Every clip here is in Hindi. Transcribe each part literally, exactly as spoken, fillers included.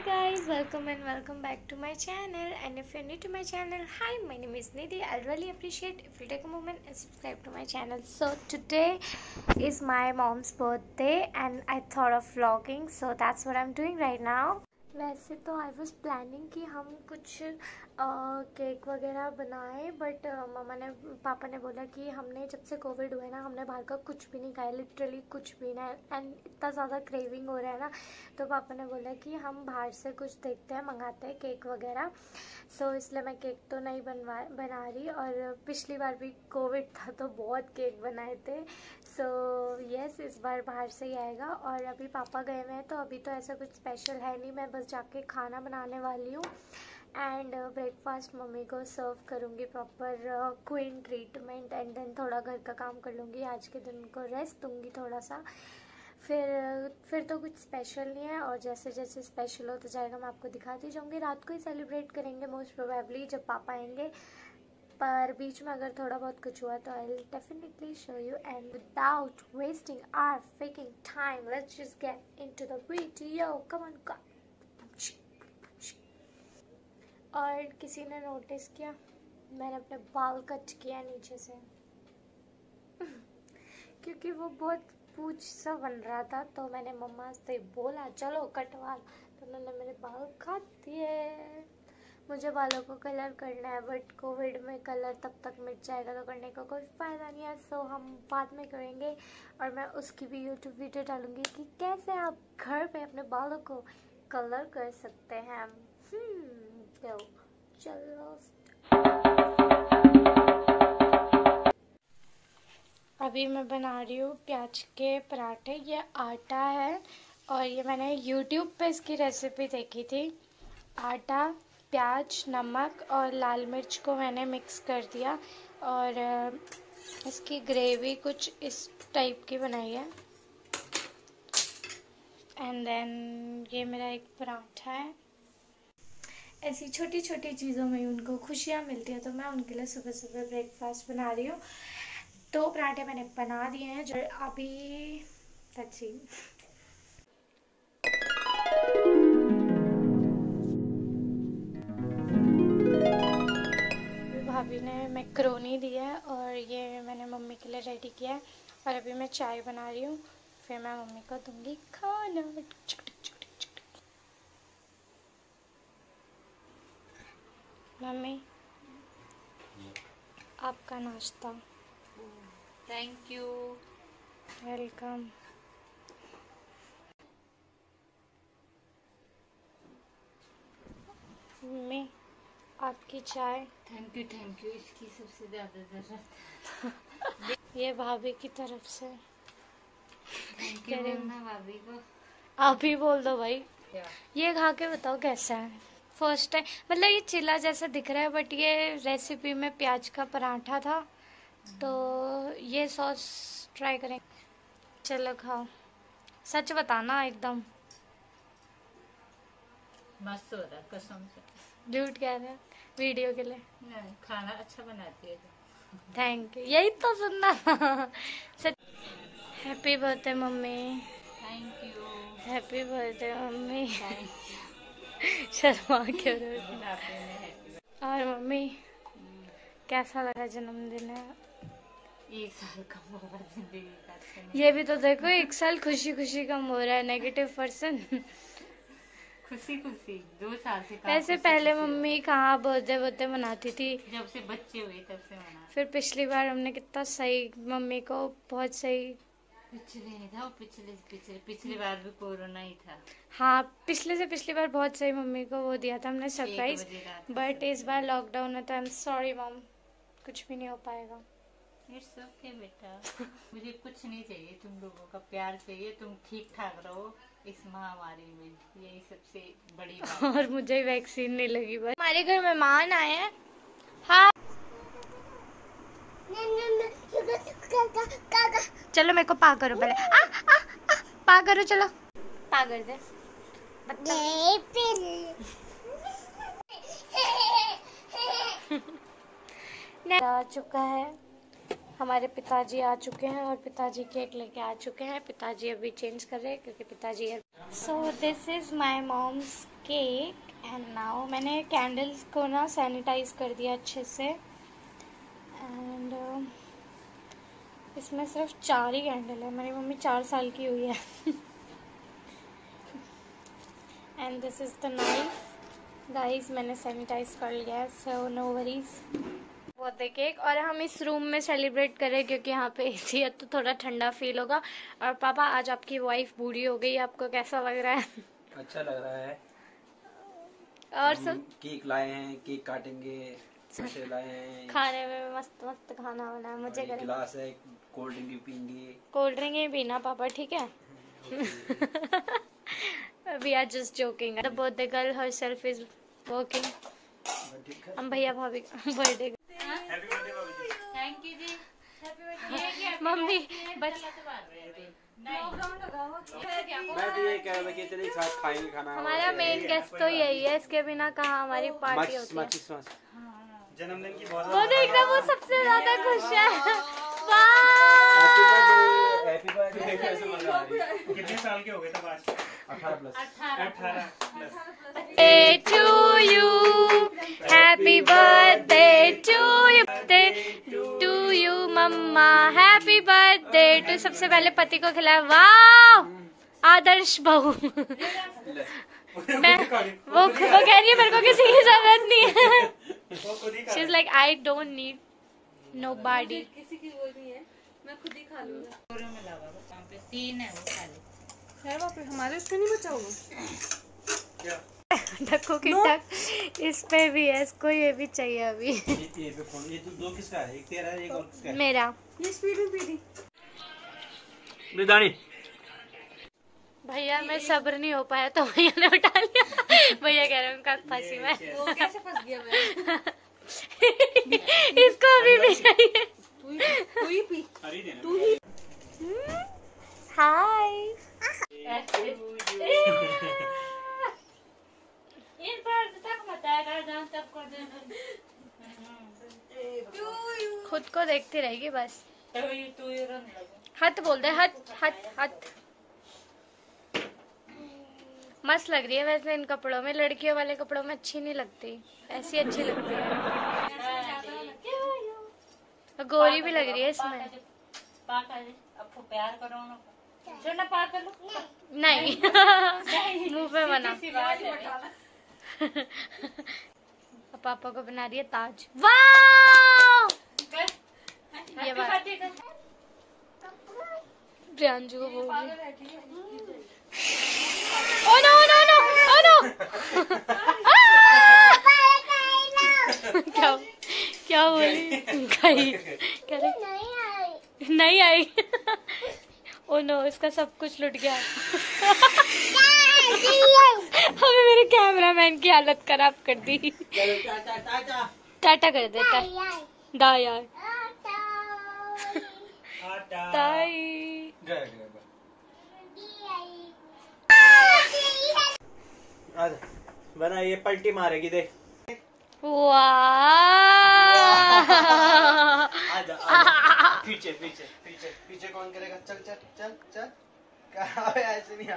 guys, welcome and welcome back to my channel. And if you're new to my channel, hi, my name is Nidhi. I'll really appreciate if you take a moment and subscribe to my channel. So today is my mom's birthday and I thought of vlogging, so that's what I'm doing right now. वैसे तो आई वॉज प्लानिंग कि हम कुछ केक वगैरह बनाएं, बट मामा ने पापा ने बोला कि हमने जब से कोविड हुआ है ना, हमने बाहर का कुछ भी नहीं खाया, लिटरली कुछ भी ना, एंड इतना ज़्यादा क्रेविंग हो रहा है ना, तो पापा ने बोला कि हम बाहर से कुछ देखते हैं, मंगाते हैं केक वगैरह. सो so, इसलिए मैं केक तो नहीं बनवा बना रही, और पिछली बार भी कोविड था तो बहुत केक बनाए थे. सो so, यस yes, इस बार बाहर से ही आएगा. और अभी पापा गए हुए हैं तो अभी तो ऐसा कुछ स्पेशल है नहीं, मैं बस जाके खाना बनाने वाली हूँ एंड ब्रेकफास्ट मम्मी को सर्व करूँगी, proper queen treatment, and then थोड़ा घर का काम कर लूँगी. आज के दिन को रेस्ट दूँगी थोड़ा सा, फिर फिर तो कुछ स्पेशल नहीं है, और जैसे जैसे स्पेशल होता जाएगा मैं आपको दिखाती जाऊँगी. रात को ही सेलिब्रेट करेंगे मोस्ट प्रोबेबली जब पापा आएंगे, पर बीच में अगर थोड़ा बहुत कुछ हुआ तो I will definitely show you. And without wasting our freaking time, let's just get into the video. Come on go. और किसी ने नोटिस किया मैंने अपने बाल कट किया नीचे से क्योंकि वो बहुत पूछ सा बन रहा था, तो मैंने मम्मा से बोला चलो कटवा, तो उन्होंने मेरे बाल काट दिए. मुझे बालों को कलर करना है, बट कोविड में कलर तब तक मिट जाएगा तो करने का कोई फ़ायदा नहीं है. सो हम बाद में करेंगे, और मैं उसकी भी यूट्यूब वीडियो डालूंगी कि कैसे आप घर पे अपने बालों को कलर कर सकते हैं. हम्म तो चलो. अभी मैं बना रही हूँ प्याज के पराठे. ये आटा है और ये मैंने यूट्यूब पे इसकी रेसिपी देखी थी. आटा, प्याज, नमक और लाल मिर्च को मैंने मिक्स कर दिया, और इसकी ग्रेवी कुछ इस टाइप की बनाई है. एंड देन ये मेरा एक पराठा है. ऐसी छोटी छोटी चीज़ों में उनको खुशियाँ मिलती है, तो मैं उनके लिए सुबह सुबह ब्रेकफास्ट बना रही हूँ. दो पराठे मैंने बना दिए हैं जो अभी लेट्स सी. भाभी ने मैक्रोनी दी है और ये मैंने मम्मी के लिए रेडी किया है, और अभी मैं चाय बना रही हूँ, फिर मैं मम्मी को दूंगी खाना. मम्मी आपका नाश्ता. Thank you. वेलकम. मम्मी आपकी चाय. Thank you thank you. इसकी सबसे ज़्यादा ज़रूरत. ये भाभी की तरफ से. थैंक यू बोलना भाभी को. आप ही बोल दो भाई. क्या? ये खा के बताओ कैसा है. फर्स्ट टाइम, मतलब ये चिल्ला जैसा दिख रहा है, बट ये रेसिपी में प्याज का पराठा था, तो ये सॉस ट्राई करें. चलो खाओ, सच बताना एकदम. मस्त हो रहा है कसम से. झूठ कह रहे हैं वीडियो के लिए. नहीं, खाना अच्छा बनाती है. थैंक यू, यही तो सुनना था. सच. हैप्पी बर्थडे मम्मी. Thank you. हैप्पी बर्थडे मम्मी. थैंक शर्मा क्यों रहे यू. हो? और मम्मी कैसा लगा जन्मदिन है? एक साल कम हो रहा जिंदगी का. ये भी तो देखो, एक साल खुशी खुशी कम हो रहा है. Negative person. खुशी खुशी दो साल से. वैसे पहले मम्मी कहाँ बर्थडे बर्थडे मनाती थी, जब से बच्चे हुए तब से मना. फिर पिछली बार हमने कितना सही मम्मी को, बहुत सही. पिछले नहीं था, पिछले पिछले पिछली बार भी कोरोना ही था. हाँ, पिछले से पिछली बार बहुत सही मम्मी को वो दिया था हमने सरप्राइज, बट इस बार लॉकडाउन है तो आई एम सॉरी मॉम, कुछ भी नहीं हो पाएगा. इट्स ओके बेटा. मुझे कुछ नहीं चाहिए, तुम लोगों का प्यार चाहिए. तुम ठीक ठाक रहो इस महामारी में, यही सबसे बड़ी बात. और मुझे वैक्सीन नहीं लगी. बस हमारे घर मेहमान आए हैं. हाँ चलो मेरे को पा करो पहले. आ, आ, आ, पा करो, चलो पा कर दे. आ चुका है, हमारे पिताजी आ चुके हैं और पिताजी केक लेके आ चुके हैं. पिताजी अभी चेंज कर रहे हैं क्योंकि पिताजी. So this is my mom's cake and now मैंने कैंडल्स को ना सैनिटाइज कर दिया अच्छे से एंड uh, इसमें सिर्फ चार ही कैंडल है। मेरी मम्मी चार साल की हुई है। And this is the knife guys, मैंने सैनिटाइज कर लिया है सो नो वरीज। वो केक और हम इस रूम में सेलिब्रेट करें क्योंकि यहाँ पे एसी है तो थोड़ा ठंडा फील होगा। और पापा आज आपकी वाइफ बूढ़ी हो गई, आपको कैसा लग रहा है? अच्छा लग रहा है। और सब केक लाए हैं, केक काटेंगे, समोसे लाए हैं, खाने में मस्त मस्त खाना बना है। मुझे एक गिलास है, कोल्ड ड्रिंक भी पीएंगे। कोल्ड ड्रिंक ही पीना पापा, ठीक है? We are just joking. The birthday girl herself is working. हम भैया भाभी बर्थडे थैंक यू जी। मम्मी बच मैं तो ये कह रहा था कि चलिए साथ खाएंगे खाना। हमारा मेन गेस्ट तो यही है, इसके बिना कहाँ हमारी पार्टी होती है। जन्मदिन की बहुत वो देखना, वो सबसे ज्यादा खुश है। Happy birthday. कितने साल के हो गए तब आज? अठारह प्लस। अठारह Birthday to you, happy birthday to you, to you mamma, happy birthday to। सबसे पहले पति को खिलाया। वाह आदर्श बहू। मैं वो वो कह रही है मेरे को किसी की जरूरत नहीं है। She is like I don't need nobody। किसी की वो नहीं है, मैं खुद ही खा लूंगा। में लगा वो काम पे तीन है वो खाली। है बाप रे, हमारे उसका नहीं बचा होगा। ढक्कू की टक इस पे भी है, इसको ये भी चाहिए अभी। ये ये पे फोन, ये तो दो किसका है? एक तेरा है, एक और किसका है? मेरा। ये स्पीड में पी दी। निदानी भैया मैं सब्र नहीं हो पाया तो भैया ने उठा लिया। भैया कह रहे हैं उनका फंसी मैं। वो कैसे फंस गया मैं? इसको अभी भी चाहिए। तू ही तू ही पी। हरी देना। तू ही। हाय। एक बार तक बताया जहाँ तक कर दे। खुद को देखती रहेगी बस। तू ही तू ही रंग लगा। हट बोल दे, हट हट हट। मस्त लग रही है वैसे इन कपड़ों में, लड़कियों वाले कपड़ों में अच्छी नहीं लगती, ऐसी अच्छी लगती है। गोरी भी लग रही है इसमें। पाकर आपको प्यार करो ना, जो ना पार कर लो। नहीं मुंह पे बना। पापा को बना रही है ताज। वाह ये बात प्रियांजू को बोल रही। Oh no no no oh no. क्या क्या बोली? गई क्या रे? नहीं आई। ओ नो इसका सब कुछ लुट गया। हमें मेरे कैमरामैन की हालत खराब कर दी। टाटा कर दे दा यार। ताई बना ये पलटी मारेगी देख। वाह आजा पीछे पीछे पीछे पीछे कौन करेगा? चल चल चल चल। ऐसे नहीं।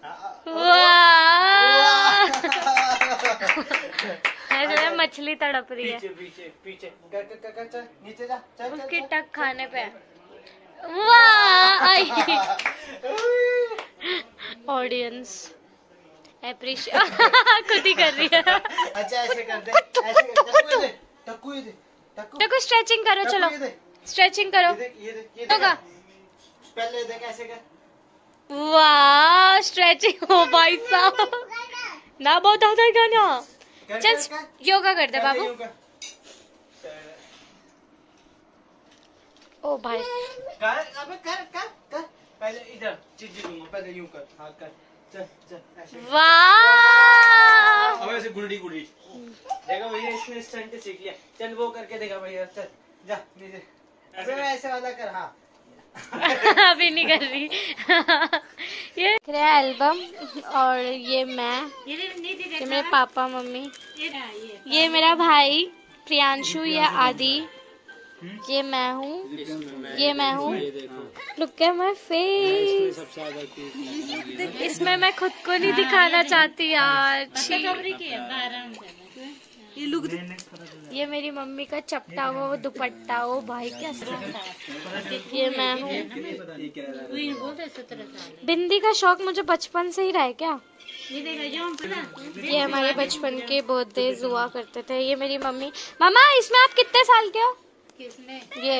ऐसे मछली तड़प रही है। पीछे पीछे पीछे कर कर कर चल नीचे जा। चल उसकी टक खाने पे। वाह ऑडियंस अप्रिशिएट खुद ही कर रही है। अच्छा ऐसे कर दे, ऐसे कर दे। टक्कू ये दे, टक्कू टक्कू स्ट्रेचिंग करो, चलो स्ट्रेचिंग करो। ये देख ये देख ये होगा पहले देख ऐसे कर। वाह स्ट्रेचिंग हो भाई साहब ना, बहुत ज्यादा गाना। चल योगा कर दे बाबू। ओ भाई कर अबे कर कर कर पहले इधर चीज़ दूंगा, पहले यूं कर, हाथ कर। चल चल ऐसे। वाह अब ऐसे गुलडी गुलडी देखा भैया, इसने स्टंट सीख लिया। चल वो करके देखा भैया। चल जा नीचे अबे ऐसे वाला कर। हाँ अभी नहीं कर रही। ये एल्बम और ये मैं, ये मेरे पापा मम्मी, ये मेरा भाई प्रियांशु, ये आदि, ये मैं हूँ, ये मैं हूँ। Look at my face. इसमें मैं खुद को नहीं दिखाना चाहती यार। छी। ये लुक ये मेरी मम्मी का चपटा हुआ वो दुपट्टा। ओ भाई क्या ये मैं हूँ। बिंदी का शौक मुझे बचपन से ही रहा है क्या? ये हमारे बचपन के बर्थडे हुआ करते थे। ये मेरी मम्मी। मामा इसमें आप कितने साल के हो? ये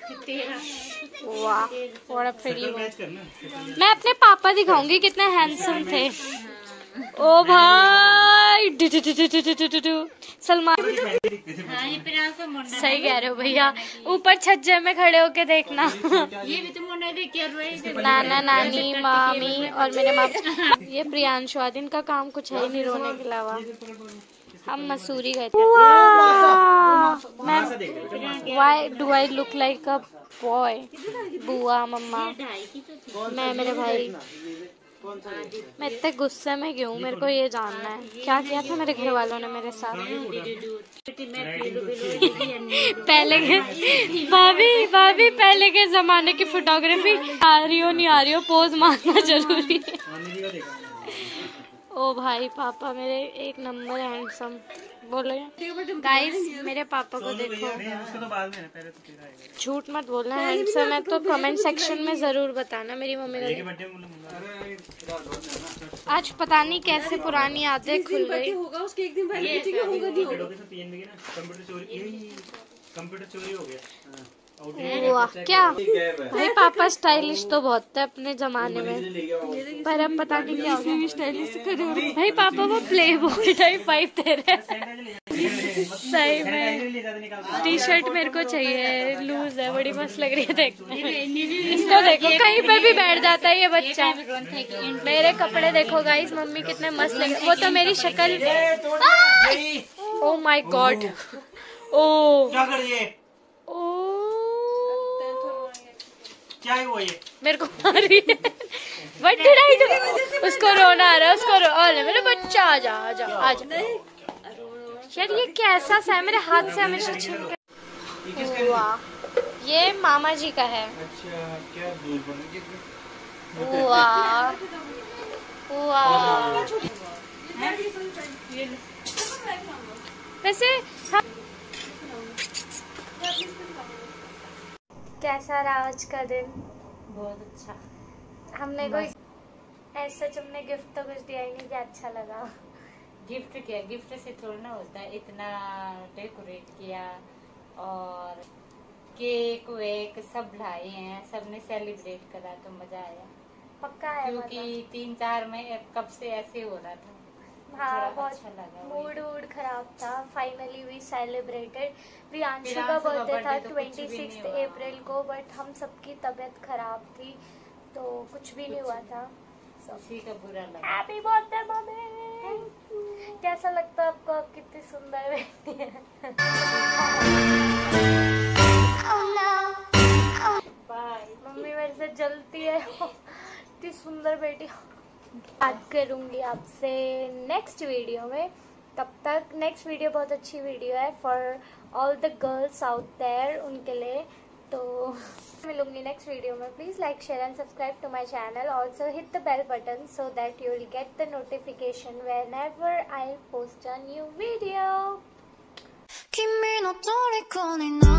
वाह बड़ा प्रिटी। मैं अपने पापा दिखाऊंगी कितने हैंडसम थे। ओ भाई सलमान। सही कह रहे हो भैया। ऊपर छज्जे में खड़े होके देखना। ये भी तुम नाना नानी मामी और मेरे माँ। ये प्रियांशु आदि इनका काम कुछ है ही नहीं रोने के अलावा। हम मसूरी गए थे। मैं why do I look like a boy? बुआ मम्मा मैं मेरे भाई। मैं इतने गुस्से में क्यों? मेरे को ये जानना है क्या किया था मेरे घर वालों ने मेरे साथ। पहले के भाभी भाभी पहले के जमाने की फोटोग्राफी आ रही हो नहीं आ रही हो पोज मारना जरूरी है। ओ भाई पापा मेरे एक नंबर हैंडसम। बोलो गाइस मेरे पापा को देखो। झूठ मत बोलना हैंडसम है तो कमेंट सेक्शन में जरूर बताना। मेरी मम्मी का आज पता नहीं कैसे पुरानी यादें खुल गई। होगा उसके एक दिन पहले होगा नहीं होगा। कंप्यूटर चोरी हो गया। वाह क्या भाई पापा स्टाइलिश तो बहुत थे अपने जमाने में पर अब पता नहीं क्या हो गया। स्टाइलिश भाई पापा वो प्ले बॉय टाइप पाइप दे रहे हैं। सही में टी शर्ट मेरे को चाहिए लूज है बड़ी मस्त लग रही है देखने में। इसको देखो कहीं पे भी बैठ जाता है ये बच्चा। मेरे कपड़े देखो गाइस मम्मी कितने मस्त लग रहे। वो तो मेरी शक्ल। Oh my God. ओ क्या कर रही है? ओ क्या है वो ये? मेरे को मार रही है। What did I do? उसको रोना आ रहा है उसको रो। अरे मेरे बच्चा आ जा आ जा आ जा। यार ये कैसा सा है मेरे हाथ से हमेशा छीन के। वाह ये मामा जी का है। अच्छा क्या दूर बन वाह वाह। वैसे कैसा रहा आज का दिन? बहुत अच्छा। हमने कोई ऐसा तुमने गिफ्ट तो कुछ दिया ही नहीं क्या अच्छा लगा? गिफ्ट क्या गिफ्ट से थोड़ा ना होता है। इतना डेकोरेट किया और केक वेक सब लाए हैं सबने सेलिब्रेट करा तो मजा आया। पक्का है क्योंकि तीन चार में कब से ऐसे हो रहा था। हाँ बहुत अच्छा लगा। मूड वूड खराब था। Finally we celebrated. प्रियांशु का प्रियांशु का बर्थडे था birthday तो कुछ ट्वेंटी भी नहीं सिक्स हुआ। अप्रैल को बट हम सबकी तबीयत खराब थी तो कुछ भी नहीं हुआ था। उसी का बुरा लगा। हैप्पी बर्थडे मम्मी। कैसा लगता है आपको? आप कितनी सुंदर बेटी है। बाय। मम्मी मेरे से जलती है। इतनी सुंदर बेटी। बात करूंगी आपसे नेक्स्ट वीडियो में। तब तक नेक्स्ट वीडियो बहुत अच्छी वीडियो है for all the girls out there उनके लिए। तो मिलूंगी नेक्स्ट वीडियो में। Please like share and subscribe to my channel. Also hit the bell button so that you will get the notification whenever I post a new video. 君の虜にな